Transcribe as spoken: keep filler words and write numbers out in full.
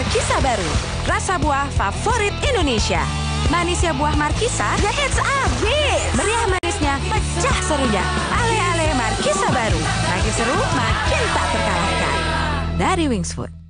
Markisa baru, rasa buah favorit Indonesia. Manisnya buah Markisa, the hits abis. Meriah manisnya, pecah serunya. Ale-ale Markisa baru, makin seru, makin tak terkalahkan. Dari Wings Food.